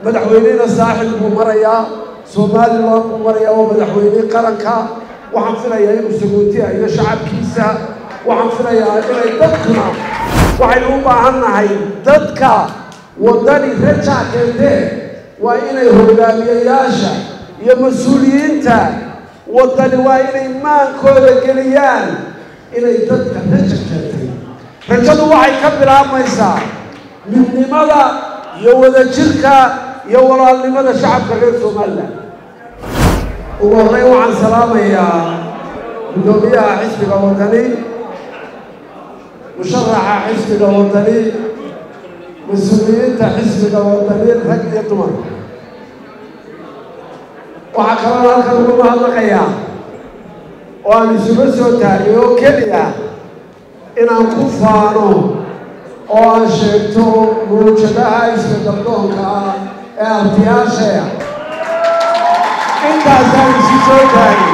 madaxweynena saaxil buu marayaa Soomaaliland buu marayaa oo madaxweyne qaranka waxaan filayaa inuu sagootiya iyo shacabkiisa waxaan filayaa inay dadkuna waxaynu u baahannahay dadka wadani raja keentee waa inay hogaamiyayaasha iyo mas'uuliyiinta wadani waa inay maankooda geliyaan inay dadka raja keentay rajadu waxay ka bilaabmaysaa midnimada iyo wadajirka iyo walaalnimada shacabka reer Soomaaliland ugu horreyn waxaan salaamayaa gudoomiyaha xisbiga wadani musharaxa xisbiga wadani مسؤولينta xisbiga wadani rag iyo dumar waxa kale oo halkan ugu mahadnaqayaa oo aan isugu soo taagay oo keliya inaan ku faano oo aan sheegto muujadaha isbeddeldoonka ee artiyaasha intaasaan isu soo taagay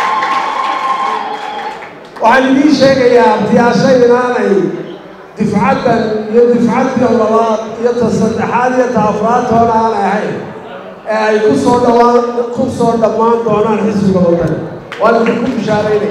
waxaan idiin sheegayaa artiyaasha inaanay دفعتاً يدفعتي الله يتصدحان يتعفرات هنا على هاي كسر دمان دونان حسب الوطن وأنا بكم شاريني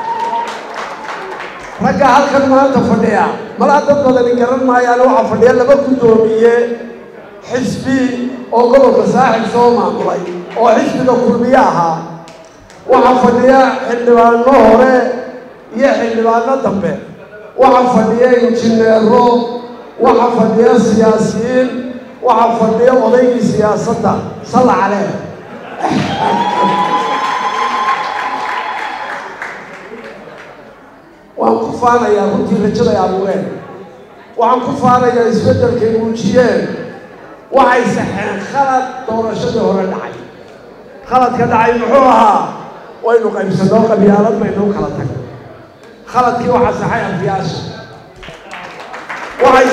رجع هالكلمة تفرديها ملا تبغى نكرر ما يالو عفرديها لما كنت دومية حسبي أو قبل مساحة سوما ملاي أو حسبي كل مياها وعفرديها حلوان نهره يحلوان نتبه وحفظيه إنجنيرو وحفظيه سياسيين وحفظيه وضعي سياسة صلى عليه وعنكفانا يا رجل رجل يا أبوين وعنكفانا يا إسبدل كيموجيين وعيسحين خلط دورشده هنا دعي خلط كدعي محوها وإنه قيم صدوق بيالات ما إنه خلطك خلط كي واحد صحيح فياش واحد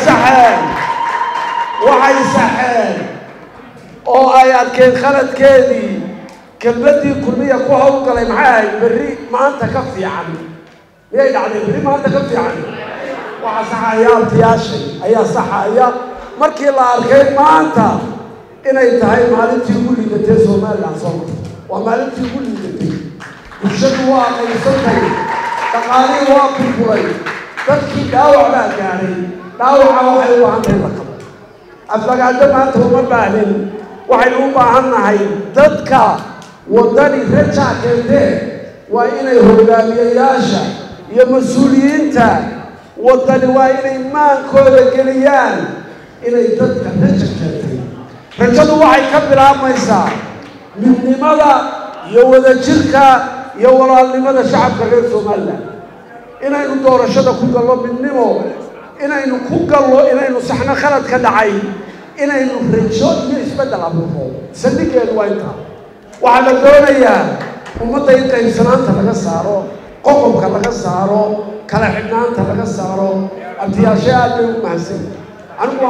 صحيح أو آيات كين خلط كذي كبدي كلية كوها وكلام معاي بري ما أنت كفي عني يا يعني بري ما أنت كفي عني واحد صحيح فياش أي صحيح مركي الله أركين ما أنت إن ينتهي مالتي يقول لي تسوى مال العصام ومالتي يقول لي تسوى وشكوا واقع يسوي تقارير واقف فلي تذكي داوع لا يعني داوع وحي وعند الرقم أفلق عندما أنتم مبالين وحي وباهنا هاي تذكى وداني رجع كنده وإني هرقامياشا يا مسؤولينتا وداني وإني مان كودا قليان إني تذكى رجع كنده رجعوا وحي كبير عما يسا من لماذا يوذا جلكا يولا لماذا شعب غير Soomaaliland inaynu doorashada ku gallo midnimo inaynu ku gallo inaynu saxna khalad ka dhacay inaynu rajo iyo isbedel abuurno sandigeedu waa inta waxa la doonayaa ummadda in qaybsanaanta laga saaro qoqobka laga saaro kala xidhnaanta laga saaro abtiyaasha aad u mahadsan anigu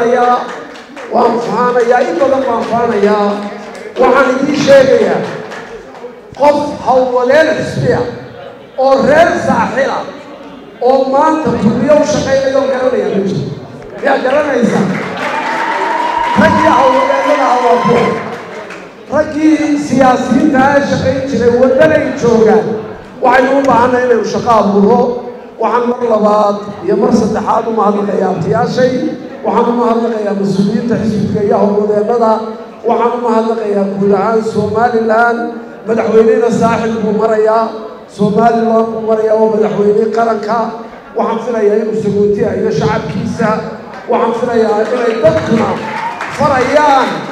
waan faanayaa in badan waan faanayaa waxaan idin sheegayaa قف هؤلاء الحسبية أو غير ساحرة أو ما تقولي أو شقي لهم كانوا يعملون يا جرنا إنسان رجع هؤلاء لنا هؤلاء رجع سياسيين ده شقي كذا ودنا يجوعان وعينهم معنا إلى وشقاء بره وعن مرلبات يمرس التحاد وما هذا يا يا شيء وعن ما هذا يا مسؤولين تحسب يا هؤلاء بدا وعن ما هذا يا كل عام Somaliland madaxweynena saaxil buu marayaa Soomaaliland buu marayaa oo madaxweyne qaranka waxaan filayaa inuu sagootiya iyo shacabkiisa waxaan filayaa inay dadkuna farayaan